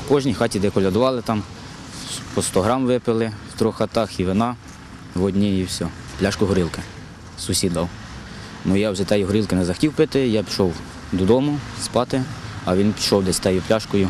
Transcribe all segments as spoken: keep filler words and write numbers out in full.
в кожній хаті, де колядували, там по сто грам випили, в трьох хатах і вина, в одній і все. Пляшку горілки сусід дав. Ну, я вже тієї горілки не захотів пити, я пішов додому спати, а він пішов десь тією пляшкою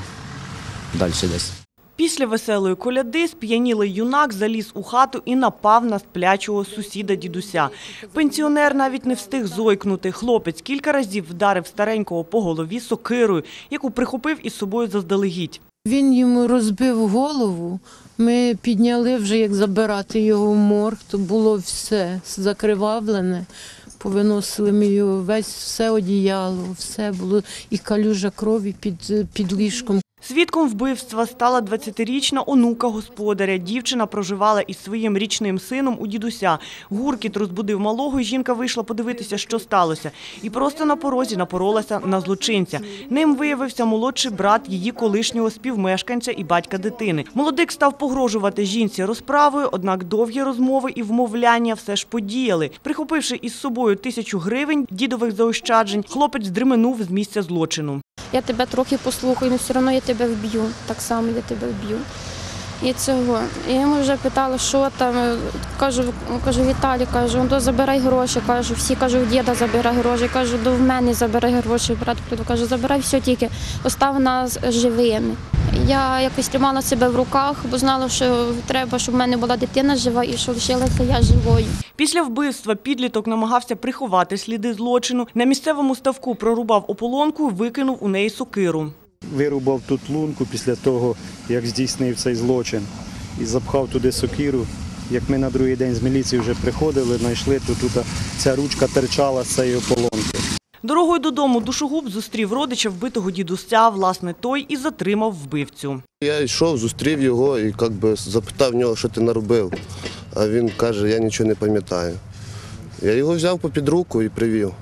далі десь. Після веселої коляди сп'янілий юнак заліз у хату і напав на сплячого сусіда-дідуся. Пенсіонер навіть не встиг зойкнути. Хлопець кілька разів вдарив старенького по голові сокирою, яку прихопив із собою заздалегідь. Він йому розбив голову, ми підняли вже, як забирати його в морг, то було все закривавлене, повиносили ми його, весь все одіяло, все було, і калюжа крові під, під ліжком. Свідком вбивства стала двадцятирічна онука господаря. Дівчина проживала із своїм річним сином у дідуся. Гуркіт розбудив малого, і жінка вийшла подивитися, що сталося. І просто на порозі напоролася на злочинця. Ним виявився молодший брат її колишнього співмешканця і батька дитини. Молодик став погрожувати жінці розправою, однак довгі розмови і вмовляння все ж подіяли. Прихопивши із собою тисячу гривень дідових заощаджень, хлопець здременув з місця злочину. Я тебе трохи послухаю, але все одно я тебе вб'ю. Так само я тебе вб'ю. І цього. Я йому вже питала, що там. Кажу, кажу Віталій, кажу, до забирай гроші. Кажу, всі, кажу, в діда забирай гроші. Кажу, до в мене забирай гроші. Брат прийду, кажу, забирай все тільки, остав нас живими. Я якось тримала себе в руках, бо знала, що треба, щоб в мене була дитина жива і що лишилася я живою. Після вбивства підліток намагався приховати сліди злочину. На місцевому ставку прорубав ополонку і викинув у неї сокиру. Вирубав тут лунку після того, як здійснив цей злочин, і запхав туди сокиру. Як ми на другий день з міліції вже приходили, знайшли, то тут ця ручка терчала з цієї ополонки. Дорогою додому душогуб зустрів родича вбитого дідуся, власне, той і затримав вбивцю. Я йшов, зустрів його і як би, запитав в нього, що ти наробив. А він каже, я нічого не пам'ятаю. Я його взяв попід руку і привів.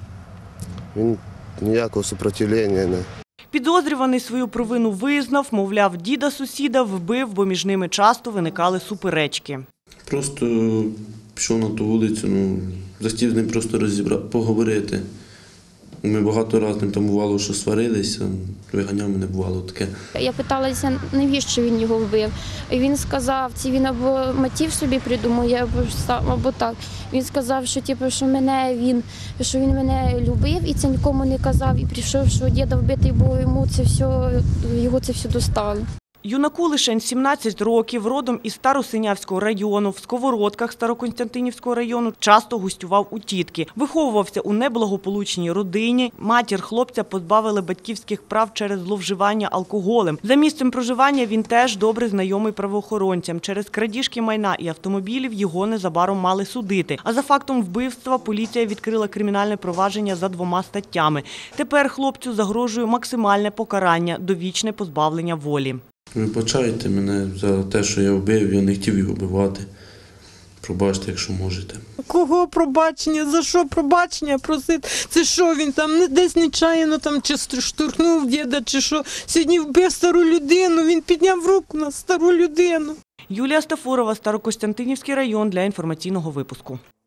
Він ніякого супротивлення не. Підозрюваний свою провину визнав, мовляв, діда сусіда вбив, бо між ними часто виникали суперечки. Просто пішов на ту вулицю, ну, захотів з ним просто розібрати, поговорити. Ми багато разів там бувало, що сварилися, виганяв мене, бувало таке. Я питалася, навіщо він його вбив. І він сказав, ці він або мотив собі придумує, або, або так. Він сказав, що, типу, що, мене він, що він мене любив і це нікому не казав. І прийшов, що діда вбитий, бо йому це все, його це все достало. Юнаку лише сімнадцять років, родом із Старосинявського району, в Сковородках Старокостянтинівського району, часто гостював у тітки. Виховувався у неблагополучній родині. Матір хлопця позбавили батьківських прав через зловживання алкоголем. За місцем проживання він теж добре знайомий правоохоронцям. Через крадіжки майна і автомобілів його незабаром мали судити. А за фактом вбивства поліція відкрила кримінальне провадження за двома статтями. Тепер хлопцю загрожує максимальне покарання – довічне позбавлення волі. Вибачайте мене за те, що я вбив, я не хотів його вбивати. Пробачте, якщо можете. Кого пробачення? За що пробачення просити? Це що, він там десь нечаянно там чи штурхнув діда, чи що? Сьогодні вбив стару людину, він підняв руку на стару людину. Юлія Стафурова, Старокостянтинівський район, для інформаційного випуску.